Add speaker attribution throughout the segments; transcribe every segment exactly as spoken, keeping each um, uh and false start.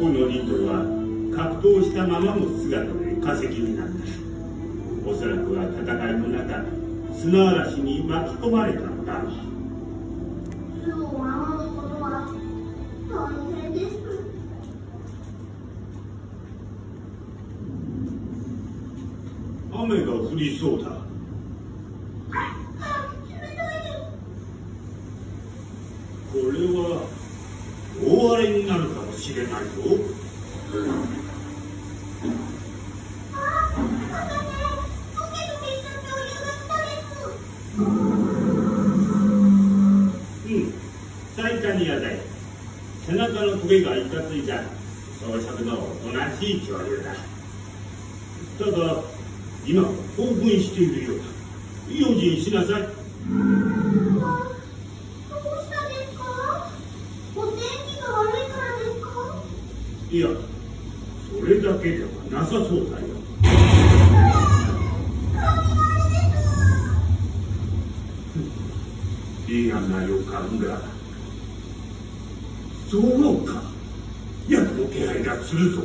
Speaker 1: このリトルは格闘したままの姿で化石になった。おそらくは戦いの中、砂嵐に巻き込まれたのだろう。
Speaker 2: 巣を守ることは大変です。
Speaker 1: 雨が降りそうだ。
Speaker 2: 冷たいです。
Speaker 1: これは大荒れになるかもしれないぞ。うん、
Speaker 2: あ、畑でトゲトゲした恐竜が来たです。
Speaker 1: うん、サイカニアだよ。背中のトゲがいかついが草食のおとなしい恐竜だ。ただ今興奮しているようだ。用心しなさい。いや、それだけではなさそうだよ。嫌な予感が。そうか。ヤクの気配がするぞ。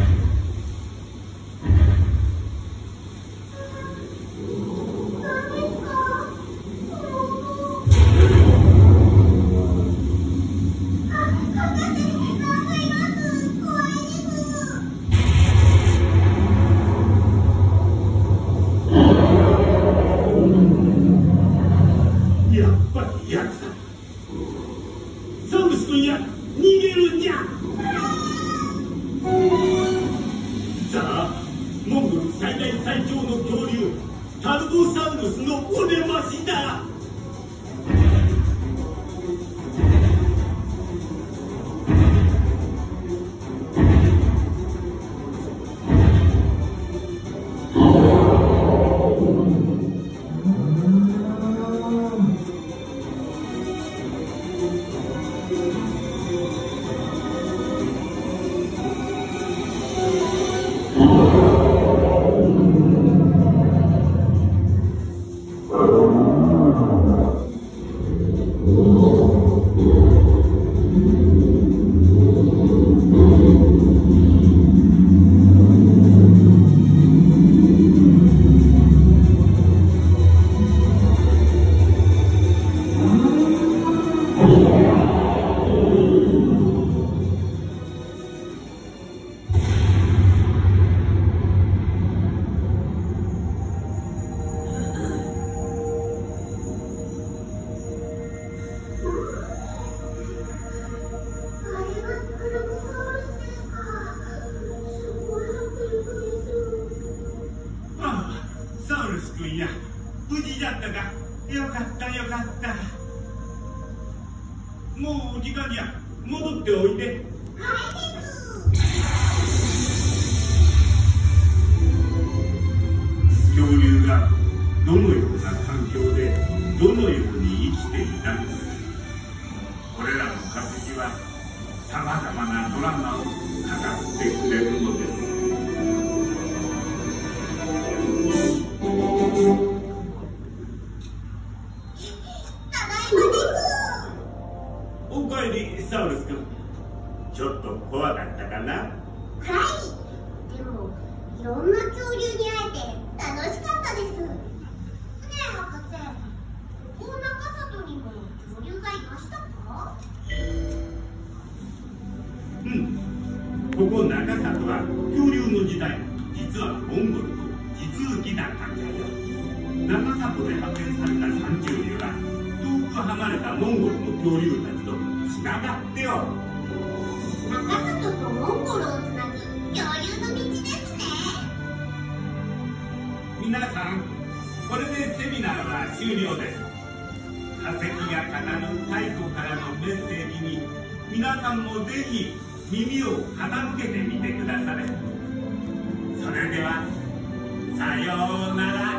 Speaker 1: ここ長里は恐竜の時代、実はモンゴルと地続きだったんだよ。長里で発見された三中竜は遠く離れたモンゴルの恐竜たちとつながっておる。
Speaker 2: 長里とモンゴルをつなぐ恐竜の道ですね。
Speaker 1: 皆さん、これでセミナーは終了です。化石が語る太古からのメッセージに皆さんもぜひ耳を傾けてみてください。それではさようなら。